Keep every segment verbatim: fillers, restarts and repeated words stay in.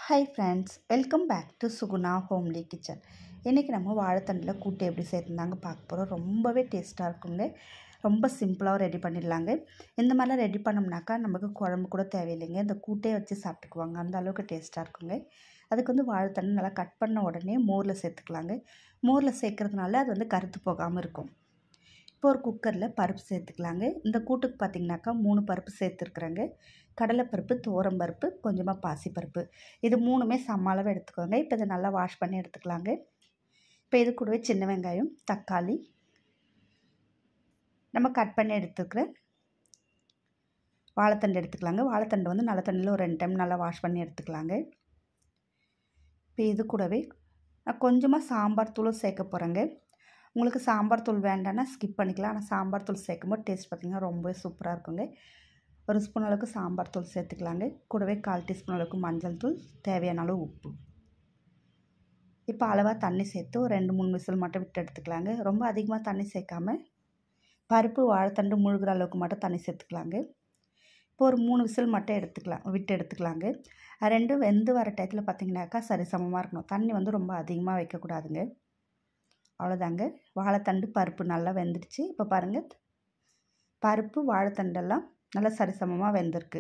Hi friends, welcome back to Suguna homely kitchen. இன்றைக்கி நம்ம வாழைத்தண்டில் கூட்டு எப்படி சேர்த்துருந்தாங்க பார்க்க போகிறோம். ரொம்பவே டேஸ்ட்டாக இருக்குங்க. ரொம்ப சிம்பிளாக ரெடி பண்ணிடலாங்க. இந்த மாதிரிலாம் ரெடி பண்ணோம்னாக்கா நமக்கு குழம்பு கூட தேவையில்லைங்க. இந்த கூட்டே வச்சு சாப்பிட்டுக்குவாங்க. அந்த அளவுக்கு டேஸ்ட்டாக இருக்குங்க. அதுக்கு வந்து வாழைத்தண்டு நல்லா கட் பண்ண உடனே மோரில் சேர்த்துக்கலாங்க. மோரில் சேர்க்குறதுனால அது வந்து கருத்து போகாமல் இருக்கும். இப்போ ஒரு குக்கரில் பருப்பு சேர்த்துக்கலாங்க. இந்த கூட்டுக்கு பார்த்திங்கனாக்கா மூணு பருப்பு சேர்த்துருக்குறேங்க. கடலைப்பருப்பு, துவரம்பருப்பு, கொஞ்சமாக பாசிப்பருப்பு, இது மூணுமே சம அளவு எடுத்துக்கோங்க. இப்போ இதை நல்லா வாஷ் பண்ணி எடுத்துக்கலாங்க. இப்போ இது கூடவே சின்ன வெங்காயம், தக்காளி நம்ம கட் பண்ணி எடுத்துக்கிறேன். வாழைத்தண்டு எடுத்துக்கலாங்க. வாழைத்தண்டு வந்து நல்ல தண்ணியில் ஒரு ரெண்டு டைம் நல்லா வாஷ் பண்ணி எடுத்துக்கலாங்க. இப்போ இது கூடவே நான் கொஞ்சமாக சாம்பார் தூளும் சேர்க்க போகிறேங்க. உங்களுக்கு சாம்பார் தூள் வேண்டான்னா ஸ்கிப் பண்ணிக்கலாம். ஆனால் சாம்பார் தூள் சேர்க்கும்போது டேஸ்ட் பார்த்திங்கன்னா ரொம்பவே சூப்பராக இருக்குங்க. ஒரு ஸ்பூன் அளவுக்கு சாம்பார் தூள் சேர்த்துக்கலாங்க. கூடவே கால் டீஸ்பூன் அளவுக்கு மஞ்சள் தூள், தேவையான அளவு உப்பு. இப்போ அளவாக தண்ணி சேர்த்து ஒரு ரெண்டு மூணு விசில் மட்டும் விட்டு எடுத்துக்கலாங்க. ரொம்ப அதிகமாக தண்ணி சேர்க்காம பருப்பு வாழைத்தண்டு முழுகிற அளவுக்கு மட்டும் தண்ணி சேர்த்துக்கலாங்க. இப்போ ஒரு மூணு விசில் மட்டும் எடுத்துக்கலாம் விட்டு எடுத்துக்கலாங்க. ரெண்டும் வெந்து வர டயத்தில் பார்த்திங்கனாக்கா சரிசமமாக இருக்கணும். தண்ணி வந்து ரொம்ப அதிகமாக வைக்கக்கூடாதுங்க. அவ்வளோதாங்க. வாழைத்தண்டு பருப்பு நல்லா வெந்துடுச்சு. இப்போ பாருங்கள், பருப்பு வாழைத்தண்டெல்லாம் நல்லா சரிசமமாக வெந்திருக்கு.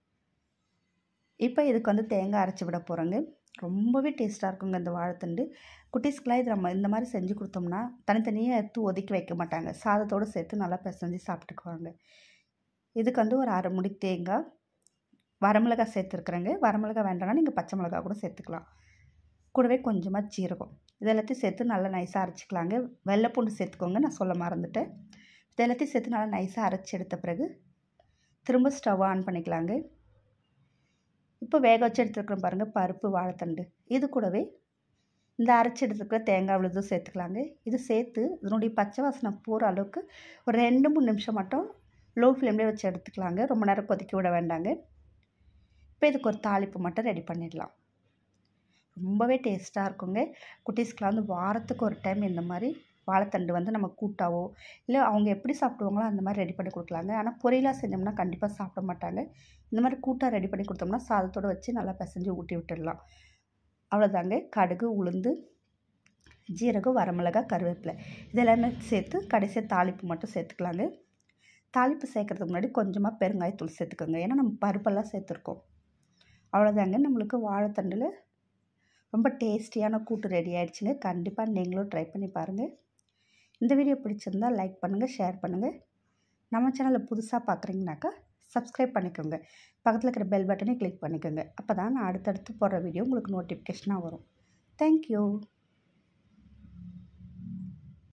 இப்போ இதுக்கு வந்து தேங்காய் அரைச்சி விட போகிறோங்க. ரொம்பவே டேஸ்ட்டாக இருக்குங்க இந்த வாழைத்தண்டு. குட்டீஸ்க்கெலாம் இது நம்ம இந்த மாதிரி செஞ்சு கொடுத்தோம்னா தனித்தனியாக எடுத்து ஒதுக்கி வைக்க மாட்டாங்க. சாதத்தோடு சேர்த்து நல்லா பிசைஞ்சு சாப்பிட்டுக்குவாங்க. இதுக்கு வந்து ஒரு அரை முடி தேங்காய், வரமிளகாய் சேர்த்துருக்குறேங்க. வரமிளகாய் வேண்டாம்னா நீங்கள் பச்சை மிளகாய் கூட சேர்த்துக்கலாம். கூடவே கொஞ்சமாக சீரகம், இது எல்லாத்தையும் சேர்த்து நல்லா நைஸாக அரைச்சிக்கலாங்க. வெள்ளைப்பூண்டு சேர்த்துக்கோங்க, நான் சொல்ல மறந்துட்டேன். இது எல்லாத்தையும் சேர்த்து நல்லா நைஸாக அரைச்சி எடுத்த பிறகு திரும்ப ஸ்டவ் ஆன் பண்ணிக்கலாங்க. இப்போ வேக வச்சு எடுத்துருக்குறோம் பாருங்கள் பருப்பு வாழைத்தண்டு. இது கூடவே இந்த அரைச்சி எடுத்துருக்கிற தேங்காய் விழுதும் சேர்த்துக்கலாங்க. இது சேர்த்து இதனுடைய பச்சை வாசனை போகிற அளவுக்கு ஒரு ரெண்டு மூணு நிமிஷம் மட்டும் லோ ஃப்ளேம்லேயே வச்சு எடுத்துக்கலாங்க. ரொம்ப நேரம் கொதிக்க விட வேண்டாங்க. இப்போ இதுக்கு ஒரு தாளிப்பு மட்டும் ரெடி பண்ணிடலாம். ரொம்பவே டேஸ்ட்டாக இருக்குங்க. குட்டீஸ்க்கெலாம் வந்து வாரத்துக்கு ஒரு டைம் இந்த மாதிரி வாழைத்தண்டு வந்து நம்ம கூட்டாவோ இல்லை அவங்க எப்படி சாப்பிடுவாங்களோ அந்த மாதிரி ரெடி பண்ணி கொடுக்கலாங்க. ஆனால் பொரியலாக செஞ்சோம்னா கண்டிப்பாக சாப்பிட மாட்டாங்க. இந்த மாதிரி கூட்டாக ரெடி பண்ணி கொடுத்தோம்னா சாதத்தோடு வச்சு நல்லா பிசைஞ்சு ஊட்டி விட்டுடலாம். அவ்வளோதாங்க. கடுகு, உளுந்து, ஜீரகம், வரமிளகாய், கருவேப்பிலை இதெல்லாமே சேர்த்து கடைசியாக தாளிப்பு மட்டும் சேர்த்துக்கலாங்க. தாளிப்பு சேர்க்குறதுக்கு முன்னாடி கொஞ்சமாக பெருங்காயத்தூள் சேர்த்துக்கோங்க. ஏன்னா நம்ம பருப்பெல்லாம் சேர்த்துருக்கோம். அவ்வளோதாங்க. நம்மளுக்கு வாழைத்தண்டில் ரொம்ப டேஸ்டியான கூட்டு ரெடி ஆகிடுச்சுங்க. கண்டிப்பாக நீங்களும் ட்ரை பண்ணி பாருங்கள். இந்த வீடியோ பிடிச்சிருந்தால் லைக் பண்ணுங்கள், ஷேர் பண்ணுங்கள். நம்ம சேனலில் புதுசாக பார்க்குறீங்கனாக்கா சப்ஸ்கிரைப் பண்ணிக்கோங்க. பக்கத்தில் இருக்கிற பெல் பட்டனை கிளிக் பண்ணிக்கோங்க. அப்போ தான் நான் அடுத்தடுத்து போடுற வீடியோ உங்களுக்கு நோட்டிஃபிகேஷனாக வரும். தேங்க்யூ.